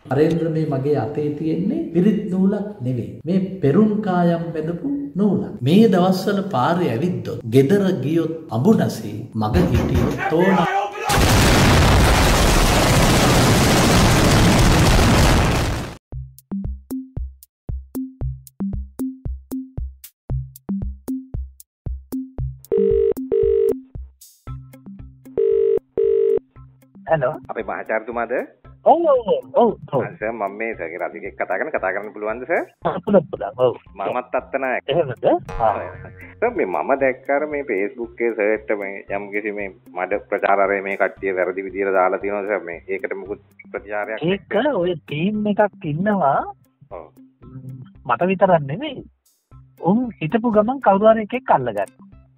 අරේන්ද්‍ර මේ මගේ අතේ තියෙන්නේ පිරිත් නූලක් නෙවෙයි. මේ පෙරුම් කායම් බෙදපු නූලක්. මේ දවස්වල පාරේ ඇවිද්දොත්, ගෙදර ගියොත් අඹුනසී, මග හිටියොත් තෝනා. Hello. අපේ මහාචාර්යතුමාද? ඔව්. සර් මම මේ සර්ගේ රාජිකෙක් කතා කරන්න පුළුවන්ද සර්? පුළුවන්. ඔව්. මමත් අත්තනායක. එහෙමද? සර් මම දැක්කාර මේ Facebook එකේ සර්ට මේ යම් කිසි මේ මඩ ප්‍රචාරය මේ කට්ටිය වැරදි විදියට දාලා තියෙනවා සර් මේ ඒකට මොකුත් ප්‍රතිචාරයක් ඒක ඔය ටීම් එකක් ඉන්නවා. ඔව්. මට විතරක් නෙමෙයි. උන් හිටපු ගමන් කවුරු හරි එකෙක් අල්ලගන්න.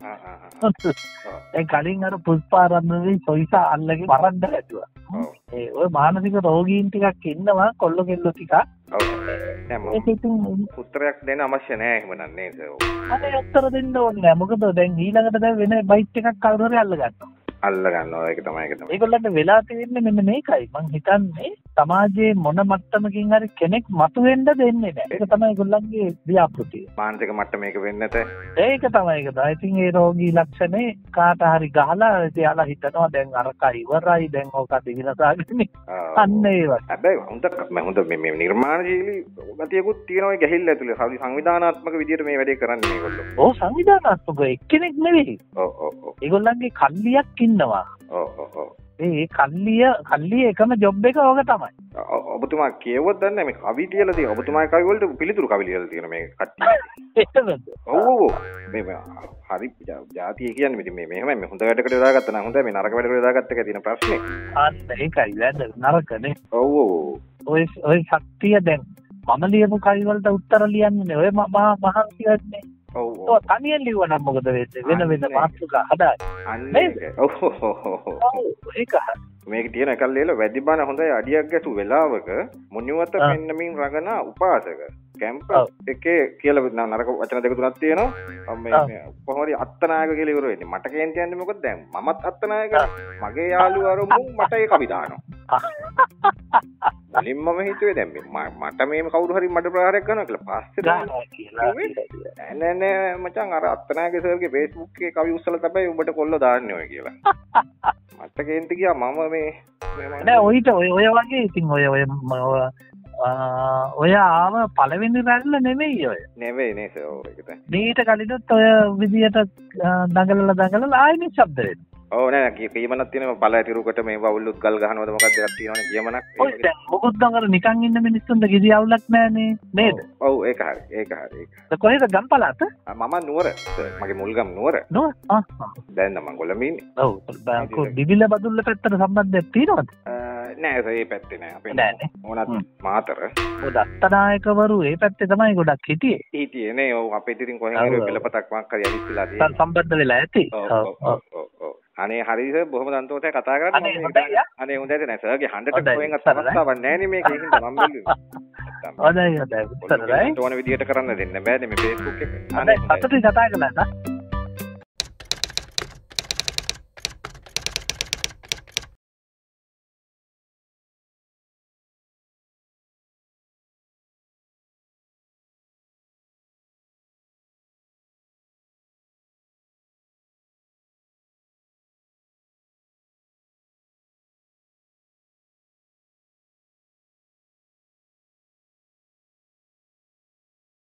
ඒ කලින් අර පුස්පාරන්නගේ සොයිසා අල්ලගෙන වරන්ද හැදුවා. ඒ ඔය මානසික රෝගීන් ටිකක් ඉන්නවා කොල්ල කෙල්ල ටිකක්. ඔව්. ඒක ඉතින් උත්තරයක් දෙන්න අවශ්‍ය නැහැ එහෙම නේද සර්? අනේ උත්තර දෙන්න ඕනේ නැහැ. මොකද දැන් ඊළඟට දැන් වෙන බයිට් එකක් කවුරු හරි අල්ල ගන්නවා. අල්ල ගන්නවා ඒක තමයි. ඒගොල්ලන්ට වෙලා තියෙන්නේ මෙන්න මේකයි. මං හිතන්නේ සමාජයේ මොන මට්ටමකින් හරි කෙනෙක් මතුවෙන්න දෙන්නේ නැහැ. ඒක තමයි ඒගොල්ලන්ගේ ව්‍යාපෘතිය. මානසික මට්ටමේක වෙන්නත. ඒක තමයි. ඉතින් ඒ රෝගී ලක්ෂණේ කාට හරි ගහලා එයාලා හිතනවා දැන් අරක ඉවරයි දැන් ඕක දිගිනසාගෙන. අන්න ඒ වගේ. හැබැයි හොඳ මේ නිර්මාණශීලී ගතියකුත් තියෙනවා ඒ ගැහිල්ල ඇතුලේ. සංවිධානාත්මක විදියට මේ වැඩේ කරන්නේ මේගොල්ලෝ. ඔව් සංවිධානාත්මක එක්කෙනෙක් නෙවෙයි. ඔව්. ඒගොල්ලන්ගේ කල්ලියක් ඉන්නවා. ඔව්. ඒ කල්ලිය එකම ජොබ් එක ඕක තමයි. ඔබතුමා කියවුවත් දන්නේ මේ කවි කියලා තියෙන. ඔබතුමාගේ කවි වලට පිළිතුරු කවි ලියලා තියෙන මේ කට්ටිය. එහෙමද? ඔව්. මේ හරි ජාතිය කියන්නේ ඉතින් මේ මෙහෙමයි මේ හොඳ වැඩකට යොදාගත්තා නම් හොඳයි මේ නරක වැඩකට යොදාගත්ත එක තියෙන ප්‍රශ්නේ. අන්න ඒකයි වැද නරකනේ. ඔව්. ඔය ශක්තිය දැන් මම ලියපු කවි වලට උත්තර ලියන්නේ ඔය මහන්සි වෙන්නේ. ඔව්. තනියෙන් ලියුවා නම් මොකද වෙන්නේ? වෙන මාතෘකා හදාගන්න. අන්න ඒක. ඔව්. ඒක මේක තියෙන එකල් ලියලා වැඩි බණ හොඳයි අඩියක් ගැසු වෙලාවක මුනිවත මෙන්නමින් රඟන උපාසක කැම්පස් එකේ කියලා නරක වචන දෙක තුනක් තියෙනවා මේ කොහොමද අත්තනායක කියලා ඉවර වෙන්නේ මට කේන්ති යන්නේ මොකද දැන් මමත් අත්තනායක මගේ යාළුවා අරමු මට ඒ කවි දානවා මුලින්ම මම හිතුවේ දැන් මට මේ කවුරු හරි මඩ ප්‍රහාරයක් කරනවා කියලා පස්සේ නෑ මචං අර අත්තනායක සර්ගේ Facebook එකේ කවි උස්සලා තමයි උඹට කොල්ල දාන්නේ ඔය කියලා මට කේන්ති ගියා මම මේ නෑ ඔය වගේ ඉතින් ඔය ආව පළවෙනි රැල්ල නෙමෙයි ඔය. නෙවෙයි නේ සර් ඒක තමයි. මේකට කලිනුත් ඔය විදියට දඟලලා ආයෙත් ශබ්ද වෙනවා. ඔව් නෑ කීමනක් තියෙනවා පළ ඇතිරුකට මේ වවුල්ලුත් ගල් ගහනවද මොකක්ද එකක් තියෙනවනේ කියමනක්. ඔය දැන් මොකද දඟල නිකන් ඉන්න මිනිස්සුන්ට කිසි අවුලක් නෑනේ නේද? ඔව් ඒක හරි. කොහෙද ගම්පලාත? මම නුවර මගේ මුල්ගම් නුවර. දැන් නම් මම කොළඹ ඉන්නේ. ඔව් දිවිල බදුල්ල පැත්තට සම්බන්ධයක් තියෙනවද? නෑ ඒ පැත්තේ නෑ අපේ නෑනේ. ඕනත් මාතර. ඔය දත්තනායකවරු ඒ පැත්තේ තමයි ගොඩක් හිටියේ නේ. ඔව් අපේ ඉතින් කොහෙන් හරි පෙළපතක් වක් හරි ඇවිත්ලා තියෙනවා. සම්බන්ධ වෙලා ඇති. ඔව්. අනේ හරි සර් බොහොම සන්තෝෂයි කතා කරන්නේ. අනේ හොඳයි නේද සර්ගේ හඬට කොහෙන් අත්සවස්තාවක් නැහැ නේ මේකේ හින්දා මම බැලුවේ. හොඳයි. ඕන විදියට කරන්න දෙන්න බෑනේ මේ Facebook එක. අනේ සතුටින් කතා කළා නේද?